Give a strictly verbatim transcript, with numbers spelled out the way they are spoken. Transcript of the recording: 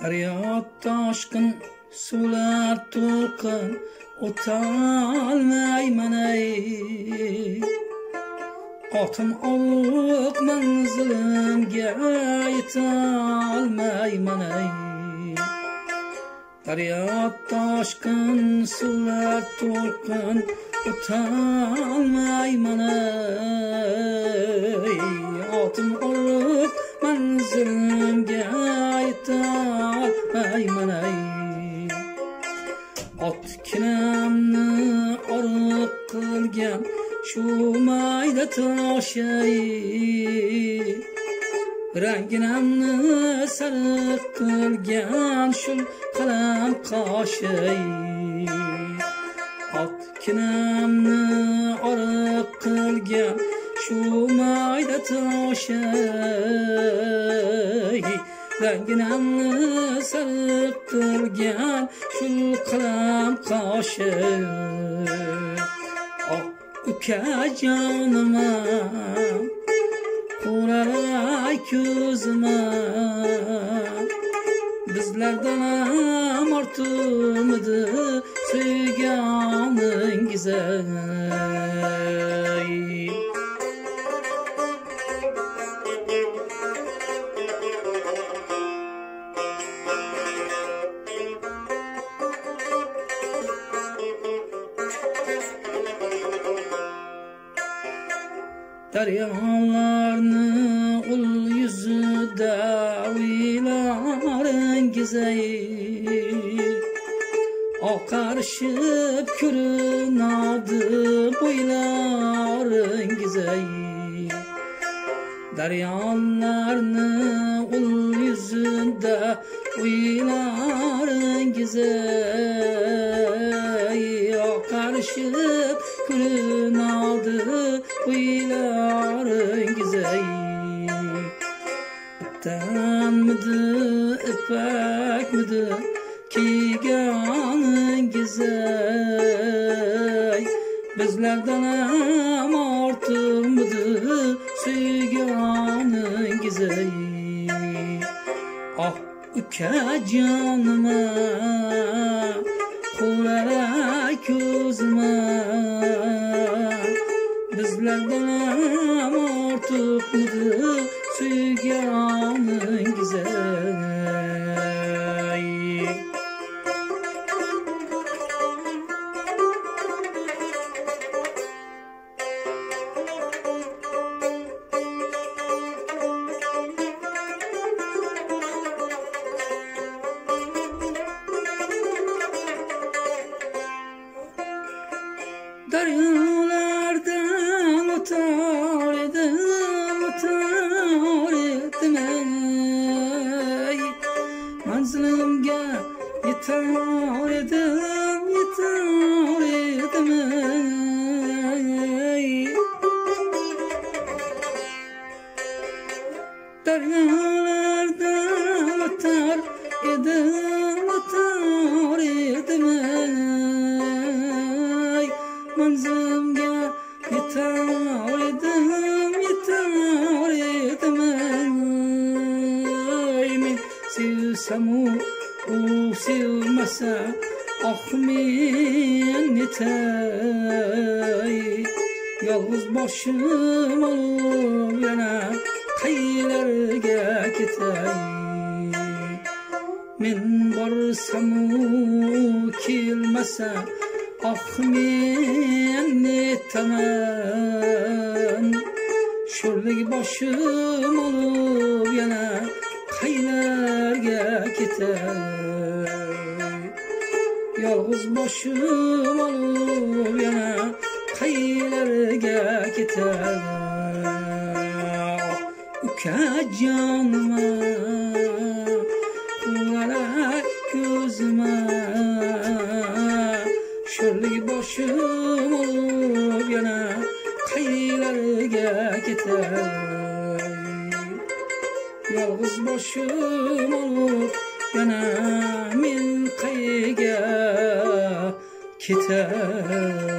Feryat taşkın sular to'lqin o'tolmayman ey. Otim olib manzilimga yetolmayman ey. Feryat taşkın sular to'lqin o'tolmayman ey. Otim olib manzilimga yetolmayman ey. Otkinamni oriq qilgan shu mayda tosh ey. Ranginamni sariq qilgan shu qalam qosh ey. Otkinamni oriq qilgan shu mayda tosh ey. Ranginamni sariq qilgan shu qalam qosh ey. Ukajonima quraray ko'zima bizlardan ham ortmidi suyganingiz ey. Daryolarni ul yuzida o'ylaringiz ey. Oqarishib ko'rinadi bo'ylaringiz ey. Daryolarni ul yuzida o'ylaringiz ey. Oqarishib ko'rinadi o'ylaringiz ey. Tanmidi ipakmidi kiyganingiz ey. Bizlardan ham ortmidi suyganingiz ey. Ah ukajonima quraray ko'zima bizlardan ham ortiqmidi suyganingiz ey. Daryolardan o'tar edim, o'tar edim ey. Manzilimga yetar edim, yetar edim ey. Daryolardan o'tar edim, o'tar edim ey. Manzilimga yetar edim, yetar edim ey. Men sevsamu u sevmasa ah men netay. Yolg'iz boshim olib yana qaylarga ketay. Men borsamu kelmasa ah men netaman. Sho'rlik boshim olib yana qaylarga ketay. Yolg'iz boshim olib yana qaylarga ketay. Ukajonima quraray ko'zima sho'rlik boshim olib yana qaylarga ketay. Yolg'iz boshim olib yana men qayga ketay.